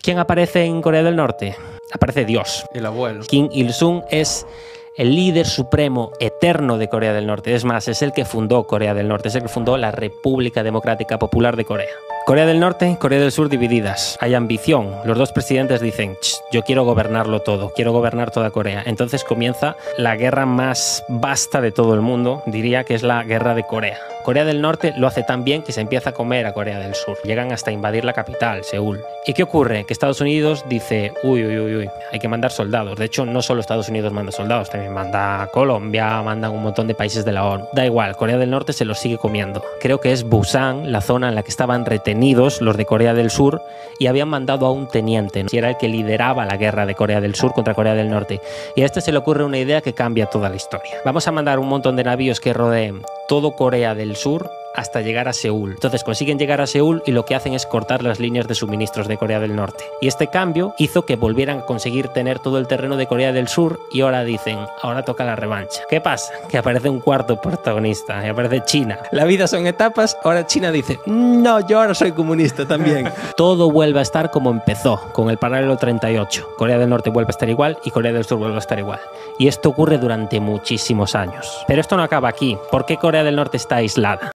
¿Quién aparece en Corea del Norte? Aparece Dios. El abuelo. Kim Il-sung es el líder supremo eterno de Corea del Norte. Es más, es el que fundó Corea del Norte, es el que fundó la República Democrática Popular de Corea. Corea del Norte y Corea del Sur divididas. Hay ambición. Los dos presidentes dicen, yo quiero gobernarlo todo, quiero gobernar toda Corea. Entonces comienza la guerra más vasta de todo el mundo, diría que es la guerra de Corea. Corea del Norte lo hace tan bien que se empieza a comer a Corea del Sur. Llegan hasta invadir la capital, Seúl. ¿Y qué ocurre? Que Estados Unidos dice, uy, hay que mandar soldados. De hecho, no solo Estados Unidos manda soldados, también manda Colombia, mandan un montón de países de la ONU. Da igual, Corea del Norte se los sigue comiendo. Creo que es Busan, la zona en la que estaban retenidos los de Corea del Sur, y habían mandado a un teniente, ¿no? Que era el que lideraba la guerra de Corea del Sur contra Corea del Norte. Y a este se le ocurre una idea que cambia toda la historia. Vamos a mandar un montón de navíos que rodeen todo Corea del Sur hasta llegar a Seúl. Entonces consiguen llegar a Seúl y lo que hacen es cortar las líneas de suministros de Corea del Norte. Y este cambio hizo que volvieran a conseguir tener todo el terreno de Corea del Sur, y ahora dicen, ahora toca la revancha. ¿Qué pasa? Que aparece un cuarto protagonista, y aparece China. La vida son etapas, ahora China dice, no, yo ahora soy comunista también. Todo vuelve a estar como empezó, con el paralelo 38. Corea del Norte vuelve a estar igual y Corea del Sur vuelve a estar igual. Y esto ocurre durante muchísimos años. Pero esto no acaba aquí. ¿Por qué Corea del Norte está aislada?